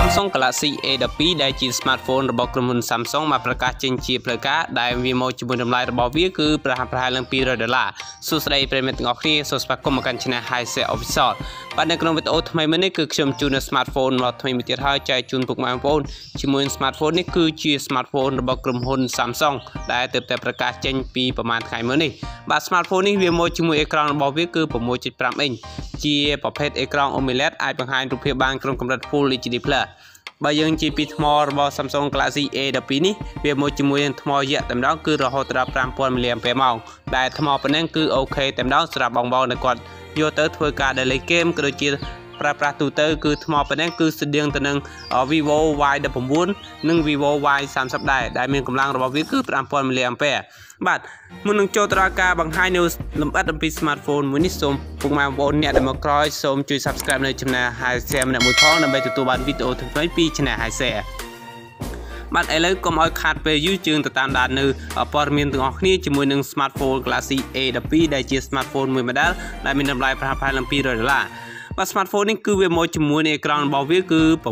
Samsung Galaxy A12 ដែលជា smartphone របស់ក្រុមហ៊ុន Samsung មកប្រកាសចេញជាផ្លូវការដែលវាមកជាមួយតម្លៃរបស់វាគឺប្រហែលឡើង$200សួស្តីប្រិយមិត្តទាំងអស់គ្នាសូមស្វាគមន៍មកកាន់ Channel hiShare Official បាទនៅក្នុងវីដេអូថ្មីមួយនេះគឺខ្ញុំជូននៅ smartphone មកថ្មីមួយទៀតហើយចែកជូនពុកម៉ែបងប្អូនជាមួយ smartphone នេះគឺជា smartphone របស់ក្រុមហ៊ុន Samsung ដែលទើបតែប្រកាសចេញពីប្រហែលថ្ងៃមុននេះបាទ smartphone នេះវាមកជាមួយអេក្រង់របស់វាគឺ 6.5 inch ជាប្រភេទអេក្រង់ AMOLED អាចបង្ហាញរូបភាពបានក្នុងកម្រិត Full HD Plus បើយើងជាពីថ្មរបស់ Samsung Galaxy A12 នេះវាមកជាមួយនឹងថ្មយក្សតែម្ដងគឺរហូតដល់ 5000 mAh ដែលថ្មប៉ុណ្ណឹងគឺអូខេតែម្ដងសម្រាប់បងៗដែលគាត់យកទៅធ្វើការដែលលេងហ្គេមក៏ដូចជាប្រើប្រាស់ទូទៅគឺថ្មប៉ុណ្ណឹងគឺស្តៀងទៅនឹង Vivo Y19 និង Vivo Y30 ដែរដែលមានកម្លាំងរបស់វាគឺ 5000 mAh បាទមុននឹងចូលទៅដល់ការបង្ហាញនៅលម្អិតអំពី smartphone មួយនេះសូមពុកម៉ែបងប្អូនអ្នកដែលមកក្រោយសូមជួយ Subscribe នៅ Channel hiShare ម្នាក់មួយផងដើម្បីទទួលបានវីដេអូថ្មីៗពី Channel hiShare បាទឥឡូវកុំឲ្យខាតពេលយូរជើងទៅតាមដាននៅព័ត៌មានទាំងអស់គ្នាជាមួយនឹង smartphone Galaxy A12 ដែលជា smartphone មួយ model ដែលមានតម្លៃប្រហែលឡើង$200បាទ smartphone នេះគឺវាមកជាមួយនឹងអេក្រង់របស់វាគឺ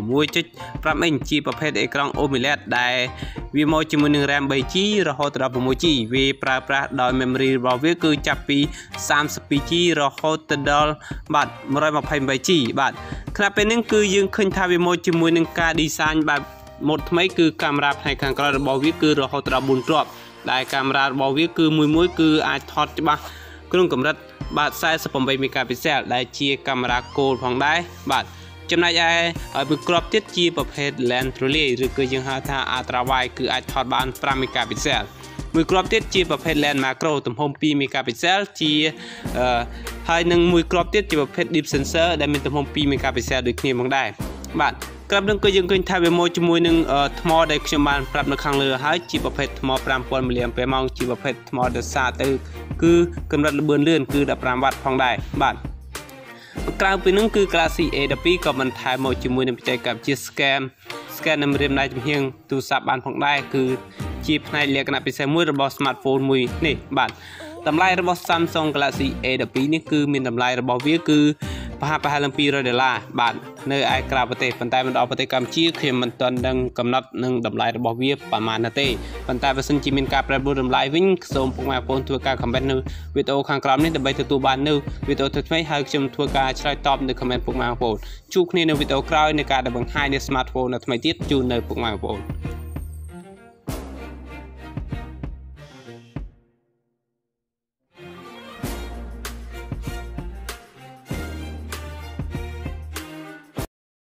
6.5 inch ជាប្រភេទអេក្រង់ AMOLED ដែលវាមកជាមួយនឹង RAM 3G រហូតដល់ 6G វាប្រើប្រាស់ដោយ memory របស់វាគឺចាប់ពី 32G រហូតទៅដល់បាទ 128G បាទខណៈពេលនេះគឺយើងឃើញថាវាមកជាមួយនឹងការ design បែប mode ថ្មីគឺកាមេរ៉ាផ្នែកខាងក្រោយរបស់វាគឺរហូតដល់ 4 គ្រាប់ដែលកាមេរ៉ារបស់វាគឺមួយគឺអាចថតច្បាស់ក្នុងកម្រិតបាទ48 megapixel ដែលជាកាមេរ៉ា Gold ផងដែរបាទចំណែកឯមួយគ្រាប់ទៀតជាប្រភេទ lens truly ឬក៏យើងហៅថា ultra wide គឺអាចថតបាន 5 megapixel មួយគ្រាប់ទៀតជាប្រភេទ lens macro ទំហំ 2 megapixel ជាហើយនឹងមួយគ្រាប់ទៀតជាប្រភេទ deep sensor ដែលមានទំហំ 2 megapixel ដូចគ្នាផងដែរបាទក្រោមនឹងគឺយើងឃើញថាវាមកជាមួយនឹងថ្មដែលខ្ញុំបានប្រាប់នៅខាងលើហើយជាប្រភេទថ្ម 5000 mAh ជាប្រភេទថ្មដែលសារទៅគឺកម្រិតល្បឿនលឿនគឺ 15 វ៉ាត់ផងដែរបាទក្រៅពីនឹងគឺ Galaxy A12 ក៏បន្ថែមមកជាមួយនឹងបច្ចេកវិទ្យា scan នឹងរៀបដៃចំហៀងទូរស័ព្ទបានផងដែរគឺជាផ្នែកលក្ខណៈពិសេសមួយរបស់ smartphone មួយនេះបាទតម្លៃរបស់ Samsung Galaxy A12 នេះគឺមានតម្លៃរបស់វាគឺប្រហែលឡើង$200បាទនៅឯក្រៅប្រទេសប៉ុន្តែមិនដល់ប្រទេសកម្ពុជាខ្ញុំមិនទាន់ដឹងកំណត់នឹងតម្លៃរបស់វាប្រហែលណាទេប៉ុន្តែបើសិនជាមានការប្រែប្រួលតម្លៃវិញសូមពុកម៉ែបងប្អូនធ្វើការ comment នៅវីដេអូខាងក្រោមនេះដើម្បីទទួលបាននៅវីដេអូថ្មីៗហើយខ្ញុំធ្វើការឆ្លើយតបនៅ comment ពុកម៉ែបងប្អូនជួបគ្នានៅវីដេអូក្រោយនៃការបង្ហាញនៃ smartphone ថ្មីទៀតជូននៅពុកម៉ែបងប្អូន